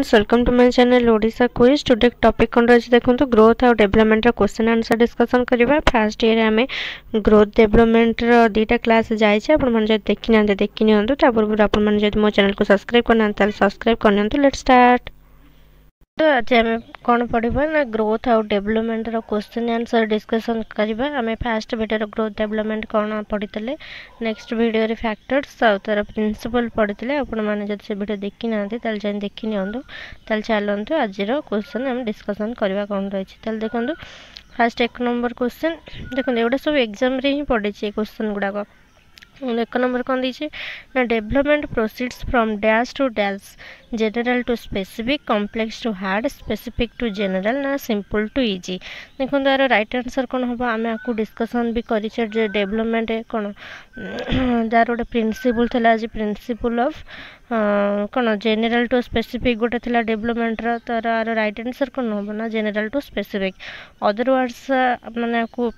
Friends welcome to my channel Odisha quiz today topic कौन रही देखो ग्रोथ और डेवलपमेंट क्वेश्चन आंसर डिस्कशन करवा फास्ट ईयर आम ग्रोथ डेवलपमेंट दुईटा क्लास जाइए देखी ना देखी नियंतु पूर्व आप मो चैनल को सब्सक्राइब करना सब्सक्राइब करनी लेट स्टार्ट। तो आज आम कौन पढ़ा ना ग्रोथ और डेवलपमेंट क्वेश्चन आंसर डिस्कसन करवा आम फास्ट वीडियो ग्रोथ डेवलपमेंट कौन पढ़ी नेक्स्ट वीडियो फैक्टर्स आउ तार प्रिंसिपल पढ़ी आपने से वीडियो देखी ना जाए देखी नियंतु चलतु आज क्वेश्चन आम डिस्कसन करवा कौन रही देखो फास्ट एक नंबर क्वेश्चन देखो एगुड़ा सब एग्जाम रे ही पढ़ी क्वेश्चन गुड़ाक एक नंबर कौन दीजिए ना development proceeds from dash to dash general to specific complex to hard specific to general ना सिंपल टू इजी देखो यार राइट आंसर कौन हम आम आपको डिस्कसन भी करें डेवलपमेंट कौन जार गोटे प्रिंसिपल था आज प्रिंसिपल ऑफ कौन जेनेल टू स्पेसिफिक गोटे थी डेवलपमेंट तार आर राइट आंसर कौन हम ना general to specific other words मैंने आपको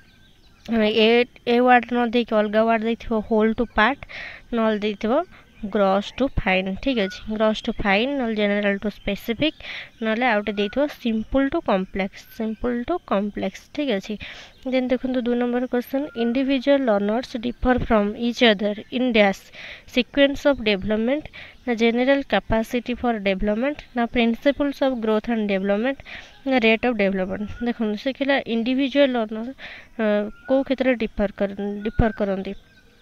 ए वार्ड न देख अलग वार्ड दे होल टू पार्ट नल दे ग्रॉस टू फाइन ठीक अच्छे ग्रॉस टू फाइन न जेनेल टू स्पेसिफिक ना आउटे दे सिंपल टू कॉम्प्लेक्स ठीक अच्छे देन देखो 2 number question individual learners differ from each other in dash sequence of development ना जनरल कैपेसिटी फॉर डेवलपमेंट ना principles of growth and development ना रेट ऑफ डेवलपमेंट देखो से कहला इंडिविजुअल लर्नर को क्षेत्र डिफर करती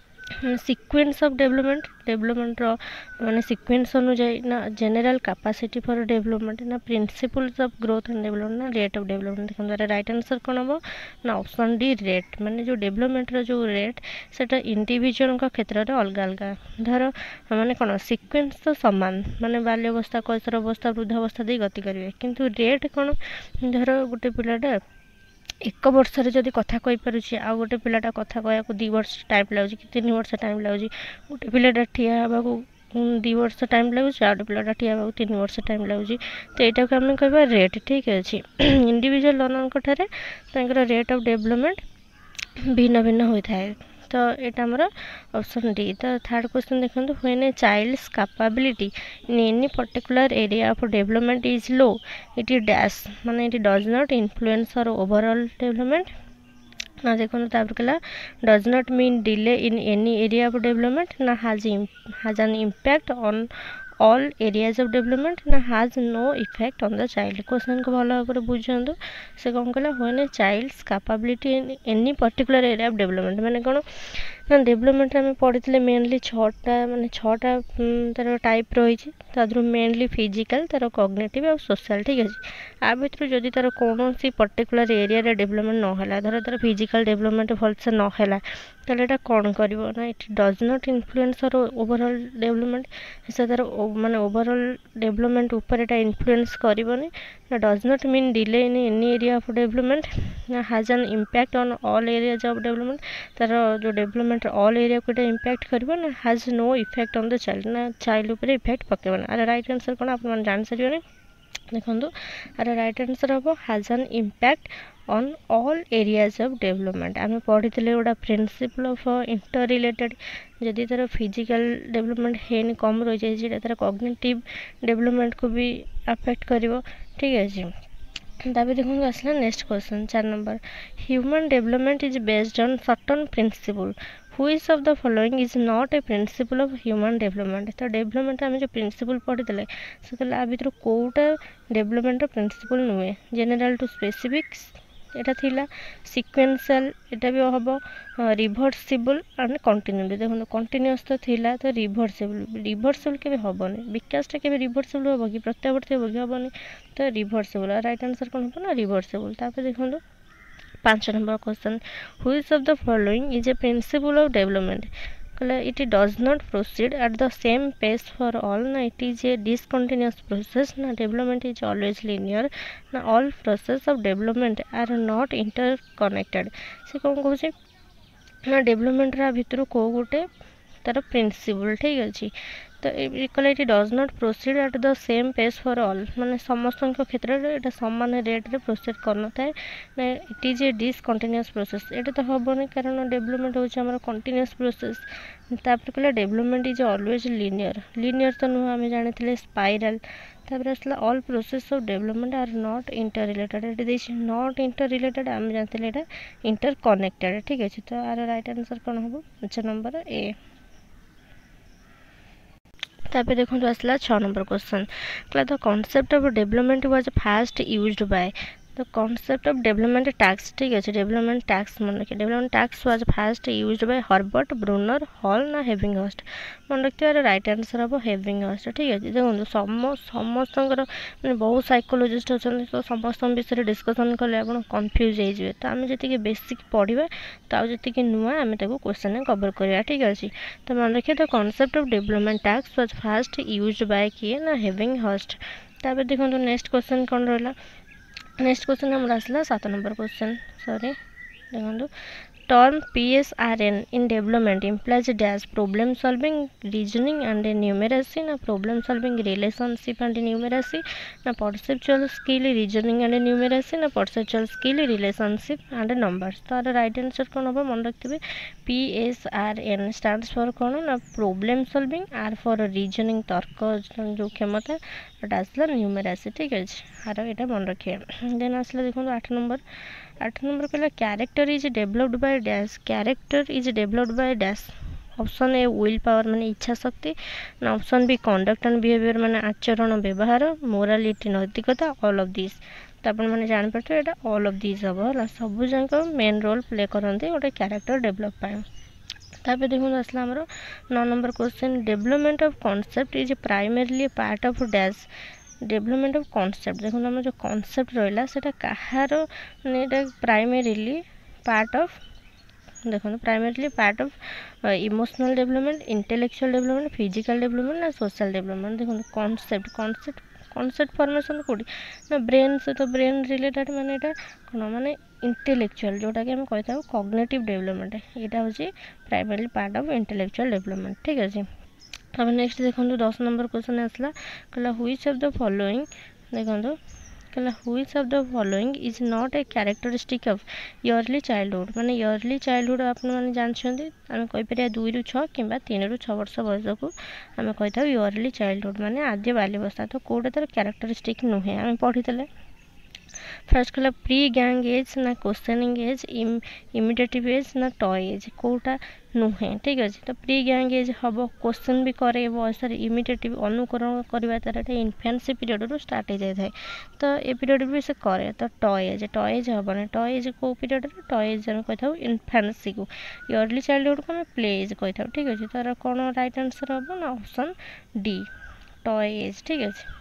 सीक्वेंस ऑफ डेवलपमेंट माने सीक्वेंस अनुजाई ना जनरल कैपेसिटी फॉर डेवलपमेंट ना principles of growth and development ना रेट ऑफ डेवलपमेंट देखो राइट आंसर कौन हम ना ऑप्शन डी रेट माने जो डेवलपमेंट जो रेट सेटा इंडिविजुअल का क्षेत्र में अलग अलग धर माने कौन सीक्वेंस तो सामान माने बाल्यावस्था कैशोर अवस्था वृद्धावस्था दे गति करेंगे किंतु रेट कौन धर गोटे पिलाटा एक वर्ष जदि कथा कही पारुछि आ गोटे पिलाटा कथा कहया 2 वर्ष टाइम लगे कि 3 वर्ष टाइम लगे गोटे पिलाटा ठिया हवा 2 वर्ष टाइम लगे आ गोटे पिलाटा ठिया हवा 3 वर्ष टाइम लगे तो यहाँ को आम कह रेट ठीक अच्छे इंडिविजुअल लर्नर ठार रेट ऑफ डेवलपमेंट भिन्न भिन्न होता है तो यहाँ आमर ऑप्शन डी तो थर्ड क्वेश्चन देखो when a child's capability in any particular area of development is low it dash माने इट डज नॉट इन्फ्लुएंस और ओवरऑल डेवलपमेंट ना देखो कहला does not mean delay in any area of development ना has an impact on all areas of development ना has no effect on the child question को भल भाव बुझातु से कौन कहला when a child's capability in any particular area of development माने कौन ना डेवलपमेंट आम पढ़ी मेनली 6टा माने 6टा तार टाइप रही मेनली फिजिकल तार कॉग्निटिव और सोशल ठीक अच्छे आ भर जदि तार कौन पर्टिकुलर एरिया डेवलपमेंट ना धर तार फिजिकल डेवलपमेंट भलसे ना ताले एटा कौन कर ना इट डज नॉट इन्फ्लुएंस और ओवरऑल डेवलपमेंट से तार माने ओवरऑल डेवलपमेंट ऊपर एटा इन्फ्लुएंस करबनी ना does not mean delay in any area of development ना has an impact on all areas of development तार जो डेवलपमेंट ऑल एरिया को इम्पैक्ट करबो ना has no effect on the child ना चाइल्ड ऊपर इफेक्ट पकेबना अरे राइट आंसर कौन आप जान सारे देखो अरे राइट आंसर हम has an impact on all areas of development आम पढ़ी गोटा प्रिंसिपल ऑफ इंटर रिलेटेड जदि तार फिजिकल डेवलपमेंट है कम रही जाए तार कॉग्निटिव डेवलपमेंट को भी अफेक्ट कर ठीक अच्छे तभी देखो आसला next question 4 number human development is based on certain principle which of the following is not a principle of human development तो डेवलपमेंट आम जो प्रिंसिपल पढ़ी से आ भर कौटा डेवलपमेंट प्रिंसिपल नुहे जेनेल टू स्पेसिफिक एटा थिला सिक्वेंशियल एटा भी हम रिभर्सिबल एंड कंटिन्यूटी देखो कंटिन्यूअस तो थिला तो रिभर्सिबल के हेनी विकासटा के रिभर्सिबल हम कि प्रत्यावर्ती हम कि हेनी तो रिभर्सिबल राइट आंसर कौन हम ना रिभर्सिबल देखो 5 number question which of the following is a principle of development कहला it does not proceed at the same pace for all ना it is a discontinuous process ना डेवलपमेंट इज ऑलवेज लिनियर ना all process of development are not interconnected से कौन कहे ना development भर को गोटे तार प्रिंसिपल ठीक अच्छे तो equality does not proceed at the same pace for all माने समस्त क्षेत्र में एटा समान रेट रे प्रोसीड करना थाए it is a discontinuous process एटा तो हेबोनी कारण डेवलपमेंट होचे हमर कंटिन्यूअस प्रोसेस तापर कहला डेवलपमेंट इज ऑलवेज लीनियर तो नुह आम जानी स्पाइराल तापर आसला all process of development are not interrelated एटा देछि नॉट इंटर रिलेटेड आम जानते एटा इंटर कनेक्टेड ठीक अछि तो आर राइट आंसर कोन हबो अच्छा नंबर ए तापर देखो आसला 6 नंबर क्वेश्चन कहला the concept of development was first used by the concept of development tasks ठीक है डेवलपमेंट टैक्स मन रखिए development tasks was first used by Herbert Bruner Hall ना हेविंगहर्स्ट मन रखिए राइट आंसर हम हेविंगहर्स्ट ठीक है देखो समस्त माने बहुत साइकोलॉजिस्ट अच्छा तो समस्त विषय डिस्कसन कले आप कन्फ्यूज हो तो आम जी बेसिक पढ़ा तो जी नुआ आम क्वेश्चन कवर करवा ठीक अच्छे तो मन रखिए the concept of development tasks was first used by किए ना हेविंगहर्स्ट तापर देखो नेक्स्ट क्वेश्चन कौन रहा नेक्स्ट क्वेश्चन हमारा आसला 7 नंबर क्वेश्चन सॉरी देखो term PSRN in development implies dash problem solving reasoning and numeracy na problem solving relationship and numeracy na perceptual skill reasoning and numeracy na perceptual skill relationship and numbers तो right answer कौन हम मन रखिए PSRN stands for कौन ना problem solving R for reasoning तर्क जो क्षमता आसला न्यूमेरासी ठीक है आर यहाँ मन रखिए देन आसला देखो 8 नंबर कहला character is developed by dash character is developed by dash option A will power माने इच्छा शक्ति ना option B conduct and behaviour माने आचरण व्यवहार मोरालिटी नैतिकता ऑल ऑफ दिस तो आप मैंने जापर ये ऑल ऑफ दिस हम है सब जाक मेन रोल प्ले करते गोटे कैरेक्टर डेवलप पाए तापर देखो आसला आमर 9 number question development of concept is primarily part of dash development of concept देखो आम जो कॉन्सेप्ट रहा से कहार प्राइमरीली पार्ट ऑफ देखो primarily part of emotional development intellectual development physical development ना सोशल डेवलपमेंट देखो कॉन्सेप्ट फॉर्मेशन कौटी ना ब्रेन से तो ब्रेन रिलेटेड माने कौन माने इंटेलेक्चुअल जोटा कि हम कहता हूँ कॉग्निटिव डेवलपमेंट यहाँ हूँ primary part of intellectual development ठीक है अब नेक्स्ट देखो 10 नंबर क्वेश्चन आसला कहला व्हिच ऑफ द फॉलोइंग देखो कहला which of the following is not a characteristic of early childhood माने इयरली चाइल्डहुड आप मैंने जानते आम कहीपर 2 ରୁ 6 कि 3 ରୁ 6 वर्ष बयस को आम कही था इयरली चाइल्डहुड माने आद्य बाल्यावस्था तो कौटा तार कैरेक्टरिस्टिक नुहे आम पढ़ी फर्स्ट कहला प्री गैंग एज ना क्वेश्चनिंग एज इमिडिएटिव एज ना टॉय एज कौटा नुहे ठीक अच्छे तो प्री गैंग एज हम क्वेश्चन भी करे बयस इमिडिएटिव अनुकरण करवा तार इन्फेंसी पीरियड रू स्टार्ट हो जाए तो ये पीरियड भी से करे तो टॉय एज हेनी टॉय एज कौ पीरियड टॉय एज कही था इन्फेंसी को इयरली चाइल्डहुड को आम प्ले एज कही था ठीक अच्छे तार कौन राइट आंसर हम ना ऑप्शन डी टॉय एज ठीक अच्छे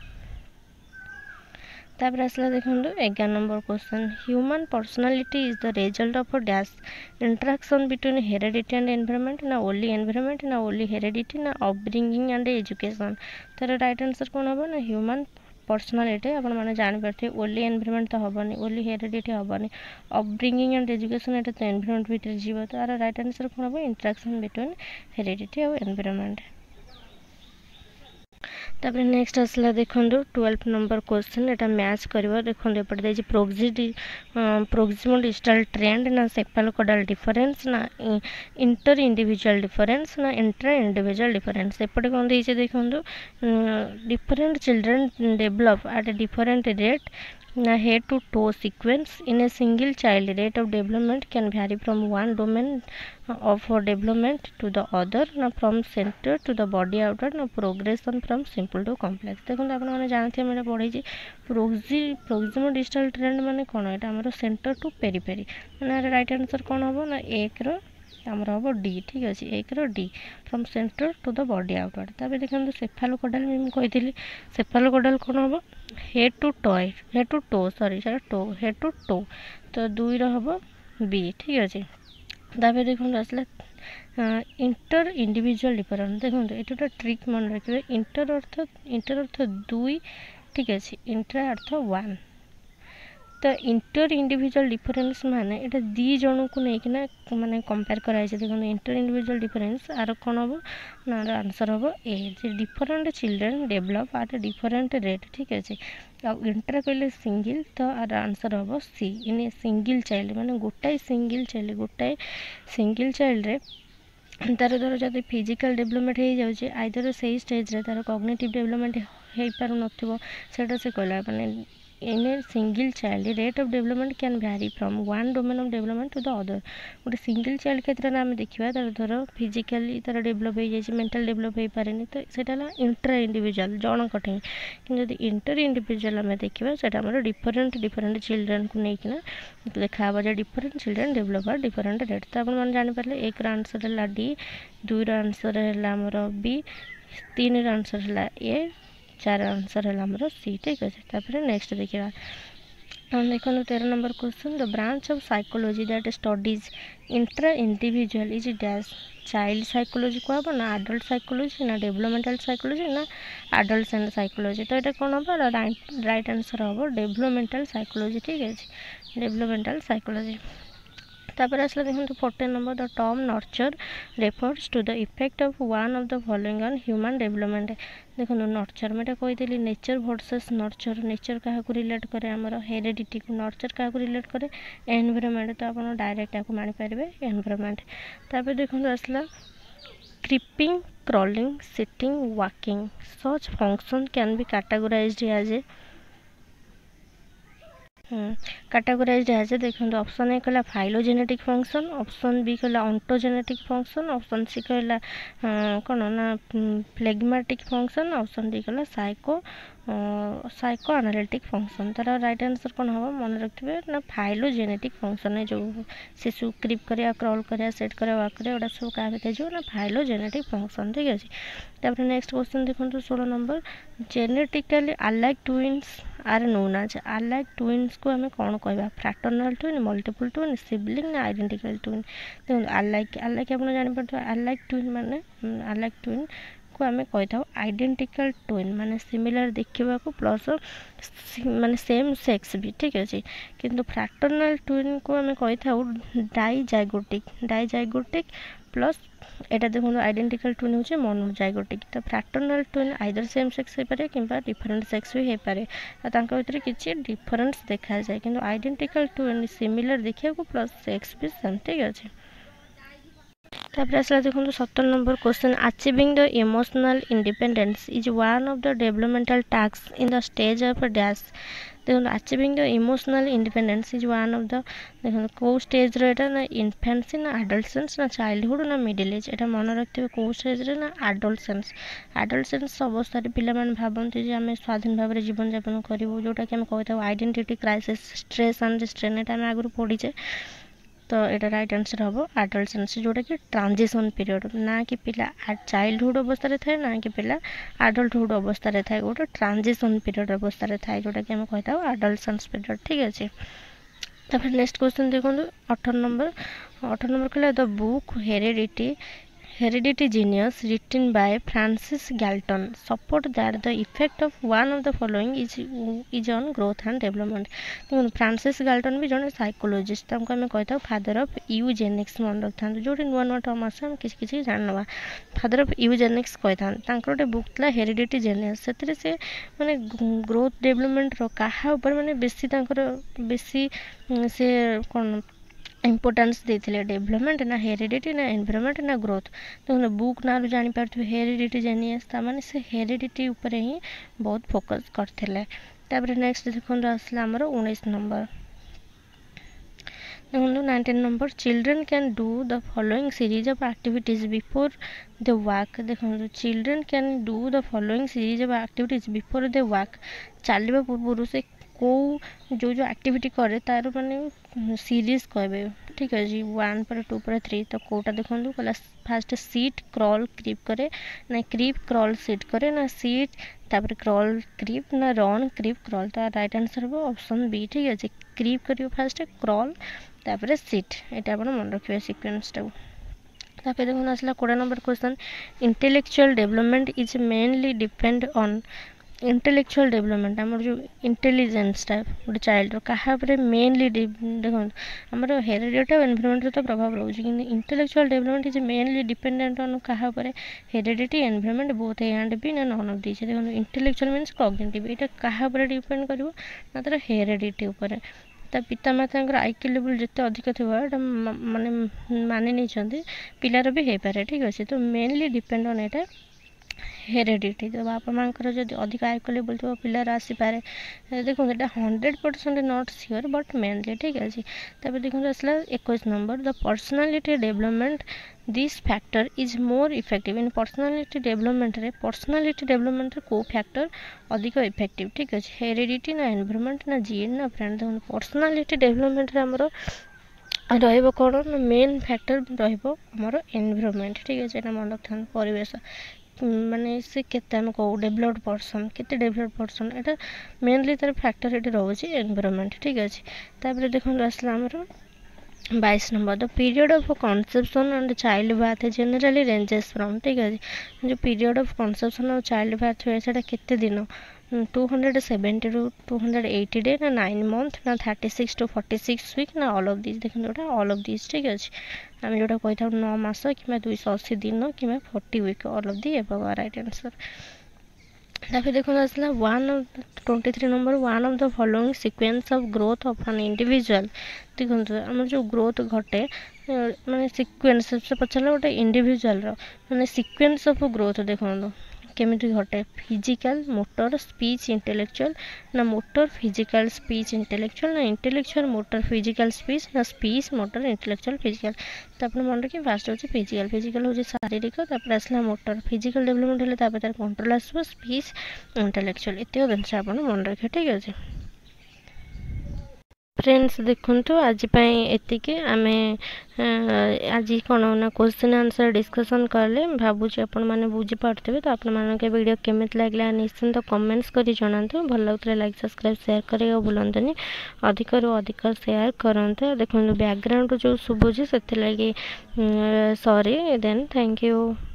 तापर आसला देखो 11 number question human personality is the result of dash interaction between heredity and environment ना ओनली एनवायरनमेंट ना ओनली हेरेडिटी ना अपब्रिंगिंग एंड एजुकेशन तार राइट आंसर कौन हम ना ह्यूमन पर्सनालिटी आप जापर ओनली एनवायरनमेंट तो हेनी ओनली हेरेडिटी हेनी अपब्रिंगिंग एंड एजुकेशन यहाँ तो एनवायरनमेंट भितर जीव तो यार राइट आंसर कौन हम इंटरेक्शन बिटवीन हेरेडिटी और एनवायरनमेंट तापर नेक्स्ट आसला देखो 12 नंबर क्वेश्चन यहाँ मैच कर देखो एपटे प्रोक्सिमल डिजिटल ट्रेंड ना सेफालोकोडाल डिफरेंस ना इंटर इंडिविजुअल डिफरेंस ना इंट्रा इंडिविजुअल डिफरेंस एपटे कौन देखिए देखो different children develop at a different rate ना head to toe sequence in a single child rate of development can vary from one domain of development to the other ना from center to the body outward ना progression from simple to complex देखो आप जानते हैं पढ़ी proximal digital trend माने कौन है आम सेंटर टू पेरीपेरी मैंने राइट आंसर कौन हम ना एक आमर हम डी ठीक अच्छे एक D from centre to the body outward तापर देखो सेफालोकोडाल मैं कही सेफालोकोडाल कौन हम head to toy head to toe sorry toe head to toe तो 2 हम बी ठीक अच्छे तापर देखो आसला इंटर इंडिविजुअल डिफरेंस देखो ये गोटे ट्रिक मन रखिए इंटर अर्थ 2 ठीक अच्छे इंट्रा अर्थ 1 तो इंटर इंडिविजुअल डिफरेन्स माने एटा दी जन को लेकिन माने कंपेयर कराई देखो इंटर इंडिविजुअल डिफरेन्स आर कौन हम ना आंसर हम A different children develop at different rate ठीक अच्छे इंटर कहले सिंगल तो आर आंसर हम सी इन सिंगल चाइल्ड माने गोटाए सिंगल चाइल्ड रे तार धर जब फिजिकल डेभलपमेंट हो जाए आइदर से स्टेज रे तार कॉग्निटिव डेभलपमेंट हो पार नोटा से कहला माने in a single child the rate of development can vary from one domain of development to the other गोटे सिंगल चाइल्ड क्षेत्र में आम देखा तार धर फिजिकाली तार डेभलप हो जाए मेंटल डेभलप हो पारे तो सेटा इंटर इंडिविजुअल जन कटे कि इंटर इंडिविजुअल आम देखा से डिफरेंट चिल्ड्रेन को लेकिन देखा different children develop are different rate तो आप जानीपारे एक आंसर है डी दुई आंसर है बी तीन आंसर है ए चार आंसर है आमर सी ठीक अच्छे तापर नेक्स्ट देखा देखो 13 number question the branch of psychology that studies intra individual is dash child psychology कहब ना एडल्ट साइकोलॉजी ना डेवलपमेंटल साइकोलॉजी ना एडल्ट साइकोलॉजी तो ये कौन हम राइट आंसर हम डेवलपमेंटल साइकोलॉजी ठीक अच्छे डेवलपमेंटल साइकोलॉजी तापर आसला देखो 14 number the term nurture refers to the effect of one of the following on human development देखो नर्चर मैं कही नेचर वर्सेस नर्चर नेचर क्या रिलेट करे आमर हेरिडिटी को नर्चर क्या रिलेट करे एनवायरनमेंट तो आप डायरेक्ट आपको मानिपारे एनवायरनमेंट तापर देखो आसला creeping crawling sitting walking such function can be categorised as a categorised as देखो ऑप्शन ए कहला फाइलोजेनेटिक फंक्शन ऑप्शन बी कहला ऑन्टोजेनेटिक फंक्शन ऑप्शन सी कहला कौन ना फ्लेगमेटिक फंक्शन ऑप्शन डी कहला साइको एनालिटिक फंक्शन तार राइट आंसर कौन हम मन रखिए ना फाइलोजेनेटिक फंक्शन है जो शिशु क्रीप करा क्रॉल करा सेट करा वाक करा एटा सब क्या भितर जो ना फाइलोजेनेटिक फंक्शन ठीक अच्छे तापर नेक्स्ट क्वेश्चन देखो 16 number genetically alike twins are known as alike twins को आम कौन कहवा fraternal twin multiple twin sibling ना आइडेंटिकल ट्विन देखो अलाइक आप जानीपार अलाइक ट्विन माने अलाइक ट्विन को आम कही था आइडेंटिकल ट्विन माने सिमिलर देखा प्लस माने सेम सेक्स भी ठीक अच्छे किंतु फ्रैटर्नल ट्विन को आम कही था डाइजाइगोटिक प्लस एटा देखो आइडेंटिकल ट्विन होचे मोनोजाइगोटिक तो fraternal twin either same sex हो पारे किंबा डिफरेंट सेक्स भी हो पारे तांका भितर किछि डिफरेंस देखा जाए किंतु आइडेंटिकल ट्विन सिमिलर देखा प्लस सेक्स भी सेम ठीक अच्छे तापर आसला देखो 17 number question achieving the emotional independence is one of the developmental task in the stage of dash देखो achieving the emotional independence is one of the देखो कौ स्टेज रे ना इन्फेंसी ना एडोलसेंस ना चाइल्डहुड ना मिडिल एज एटा मन रखिए कौ स्टेज रे ना एडोलसेंस अवस्था पिला माने भाबंती जे आमे स्वाधीन भाव में जीवन यापन करिवो जोटा कि आमे कहता identity crisis stress and strain एटा आमे आगु पढ़ीचे तो यहाँ राइट आंसर हम एडोलसेंस जोटा कि ट्रांजिशन पीरियड ना कि पिला चाइल्डहुड अवस्था थाए ना कि पिला एडल्टहुड अवस्था थाए गोटे ट्रांजिशन पीरियड अवस्था थाए जोटा कि कहता एडोलसेंस पीरियड ठीक अच्छे तापर नेक्स्ट क्वेश्चन देखो 18 नंबर कहला the book Heredity Genius written by Francis Galton support that the effect of one of the following is on growth and development देखो फ्रांसिस गाल्टन भी जन साइकोलोजिस्ट आम कहता फादर ऑफ यूजेनिक्स मन रखता जो नुआ नुआ टर्म आस किसी जानवा फादर ऑफ यूजेनिक्स कहता गोटे बुक था हेरिडिटी जेनियस से माने ग्रोथ डेवलपमेंट क्या माने बेसी से कौन इंपोर्टेंस देते डेवलपमेंट ना हेरिडिटी ना एनवायरनमेंट ना ग्रोथ तो बुक ना जानीपारे हेरिडिटी जेनियस ताने से हेरिडिटी उपर ही बहुत फोकस करते तापर नेक्स्ट देखो आसला आमर 19 नंबर देखो 19 number children can do the following series of activities before the work देखो children can do the following series of activities before the work चलवा पूर्व से को जो एक्टिविटी करे तार माने सीरीज कहबे ठीक है जी 1 पर 2 पर 3 तो कोटा देखो कहला फास्ट सीट क्रॉल क्रीप करे ना क्रीप क्रॉल सीट करे ना सीट तापर क्रॉल क्रीप ना रन क्रीप क्रॉल तो राइट आंसर हो ऑप्शन बी ठीक है क्रीप करियो फास्ट क्रॉल तापर सीट एटा अपन मन रखियो सीक्वेंस टा तापर देखो आसला 20 number question intellectual development is mainly depend on intellectual development आम जो इंटेलिजेंसटा गोटे चाइल्ड क्या मेनली देखो आमर हेरिडिटी और एनवायरनमेंट तो प्रभाव रोचे कि intellectual development is mainly dependent on क्या heredity environment both A and B ना नॉन ऑफ दिस देखो इंटेलेक्चुअल मीन्स कॉग्निटिव यहाँ क्या डिपेंड कर ना तार हेरिडिटी उपर पितामाता आईक्यू लेवल जिते अधिक थी माने मानि नहीं पिलार भी हो पारे ठीक अच्छे तो मेनली डिपेंड ऑन एटा हेरिडिटी तो बापा माँ जब अधिक आईक्यू लेवल थो पिलार आसीपे देखो ये 100% नॉट श्योर बट मेनली ठीक अच्छे तब देखो आसला 21 number the personality development this factor is more effective in personality development को फैक्टर अधिक इफेक्टिव ठीक अच्छे हेरिडिटी ना एनवायरनमेंट ना जीन ना फ्रेंड देखो पर्सनालिटी डेवलपमेंट आमर रहिबो कौन ना मेन फैक्टर रहिबो आमर एनवायरनमेंट ठीक अच्छे मन रखता परिवेश माने से केते हम को डेवलप्ड पर्सन केते डेवलप्ड पर्सन एटा मेनली तार फैक्टर एटी रोचे एनवायरनमेंट ठीक अच्छे तापर देखो आसला आमर 22 number the period of conception and child birth generally ranges from ठीक है जो पीरियड ऑफ कंसेप्शन और चाइल्ड बर्थ हुए से केते दिन 270 टू 280 डे ना 9 मंथ ना 36 टू 46 वीक ना ऑल ऑफ दिस देखो जोटा ऑल ऑफ दिस ठीक अच्छे आम जोटा कही था 9 मास कि 280 दिन कि 40 week all of the above right answer तापर देखो आसला 23 number one of the following sequence of growth of an individual देखो आम जो ग्रोथ घटे माने सीक्वेंस से पचार गोटे इंडिविजुअल माने सीक्वेंस ऑफ ग्रोथ देखो केमिति घटे फिजिकल मोटर स्पीच इंटेलेक्चुअल ना मोटर फिजिकल स्पीच इंटेलेक्चुअल ना इंटेलेक्चुअल मोटर फिजिकल स्पीच ना स्पीच मोटर इंटेलेक्चुअल फिजिकल तो आप मन रखिए फास्ट होची फिजिकल होची शारीरिक तापर आसला मोटर फिजिकल डेवलपमेंट हेले तापर तार कंट्रोल आसबो स्पीच इंटेलेक्चुअल एतिक जिनिस आप मन रखिए ठीक अच्छे फ्रेंड्स देखु आज एतिके आमे आज कौन ना क्वेश्चन आंसर डिस्कसन कले भावुँ आपण मैंने बुझीपारे तो आपण मानक वीडियो केमी लगे निश्चिंत कमेंट्स कर जनातु भल लगुला लाइक सब्सक्राइब शेयर करेगा भूलतनी अधिक रू अधिक शेयर करते देखो बैकग्राउंड जो शुभुची से सॉरी देन थैंक यू।